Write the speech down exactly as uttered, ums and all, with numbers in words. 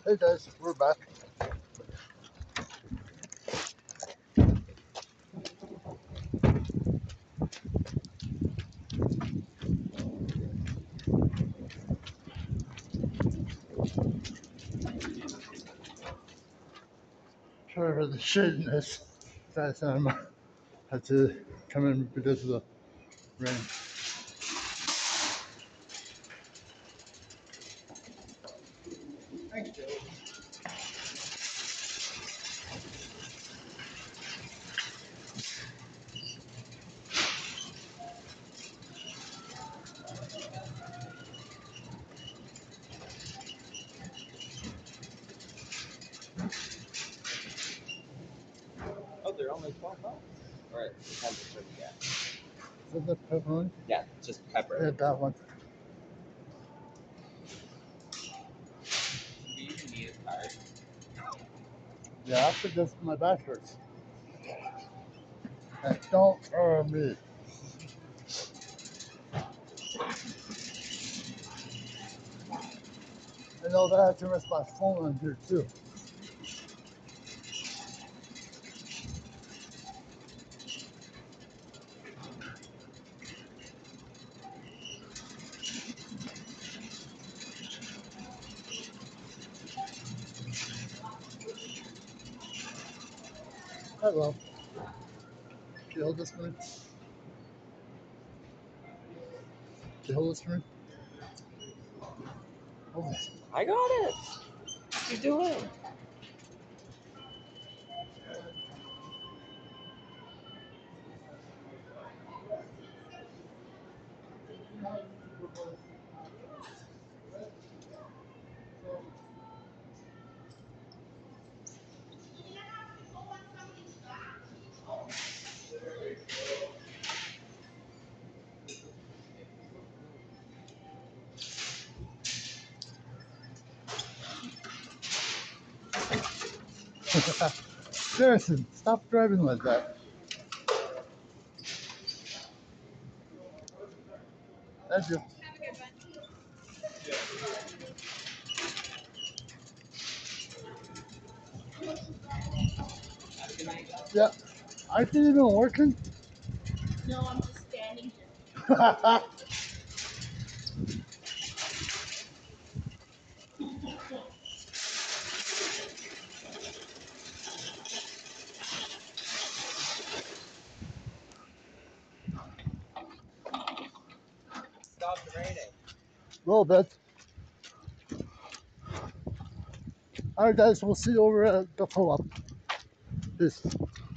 Hey guys, we're back. Sorry for the shadiness. Guys, um, had to come in because of the rain. Thanks, Joe. Oh, they're only twelve bucks. Or it depends which one you get. Is that the pepperoni? Yeah, just pepper. Yeah, that one. Do you even need a card? Yeah, after this, my back hurts. And don't hurt me. I know that I have to rest my phone on here too. Hello. Can you hold this for me? Can you hold this for me? Hold this. I got it. What you doing? Garrison, stop driving like that. Thank you. Yeah. Aren't you even working? No, I'm just standing here. Stop the raining. A little bit. Alright guys, we'll see you over at the pull-up. Peace.